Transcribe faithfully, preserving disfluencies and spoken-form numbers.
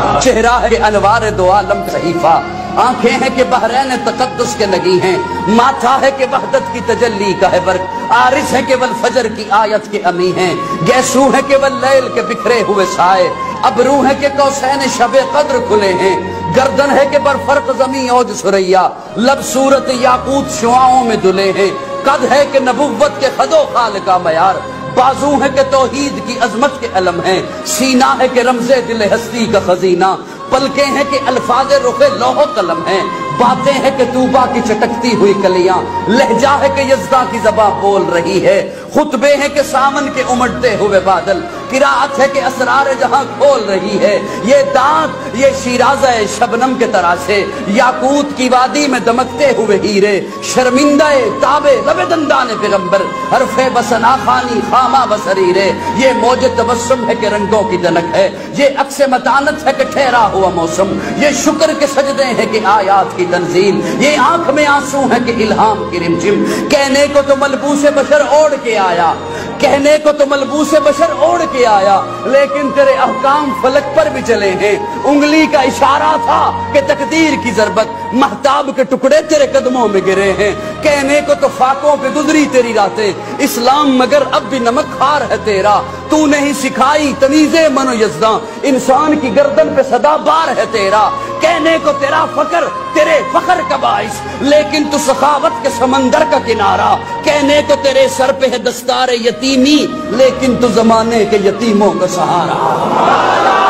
چہرہ ہے انوار دو عالم صحیفہ، آنکھیں ہیں کہ بحرین تقدس کے لگی ہیں، ماتھا ہے کہ وحدت کی تجلی کا ہے برق، عارض ہے کہ والفجر کی آیت کے امی ہیں، گیسو ہے کہ واللیل کے بکھرے ہوئے سائے، ابرو ہے کہ قوسین شب قدر کھلے ہیں، گردن ہے کہ برفرق زمین اوج سریا، لب صورت یاقوت شعاؤں میں دلے ہیں، قد ہے کہ نبوت کے خد و خال کا معیار، بازو ہے کہ توحید کی عظمت کے علم ہیں، سینہ ہے کہ رمز دل ہستی کا خزینہ، پلکیں ہیں کہ الفاظ رخ لوح و قلم ہیں، باتیں ہیں کہ طوبا کی چٹکتی ہوئی کلیاں، لہجہ ہے کہ یزداں کی زبان بول رہی ہے، خطبے ہیں کہ سامن کے امڑتے ہوئے بادل، قراءت ہے کہ اسرار جہاں کھول رہی ہے، یہ دانت یہ شیرازہ شبنم کے تراشے، یاقوت کی وادی میں دمکتے ہوئے ہیرے، شرمندہ تابے لب دندان پیغمبر، حرف بسنا خانی خامہ بسریرے، یہ موج تبسم ہے کہ رنگوں کی دنک ہے، یہ عکس متانت ہے کہ ٹھہرا ہوا موسم، یہ شکر کے سجدے ہیں کہ آیات کی تنزیل، یہ آنکھ میں آنسو ہے کہ الہام کی رمجم، کہنے کو تو ملبوس بشر اوڑھ کے آیا، کہنے کو تو ملبوس بشر اوڑھ کے آیا، لیکن تیرے احکام فلک پر بھی چلے ہیں، انگلی کا اشارہ تھا کہ تقدیر کی ضربت، مہتاب کے ٹکڑے تیرے قدموں میں گرے ہیں، کہنے کو تو فاقوں پہ گزری تیری راتیں، اسلام مگر اب بھی نمک خار ہے تیرا، تو نہیں سکھائی تمیز من و یزداں، انسان کی گردن پہ صدا بار ہے تیرا، کہنے کو تیرا فخر تیرے فخر کا باعث، لیکن تو سخاوت کے سمندر کا کنارہ، کہنے کو تیرے سر پہ ہے دستار یتیمی، لیکن تو زمانے کے یتیموں کا سہارا۔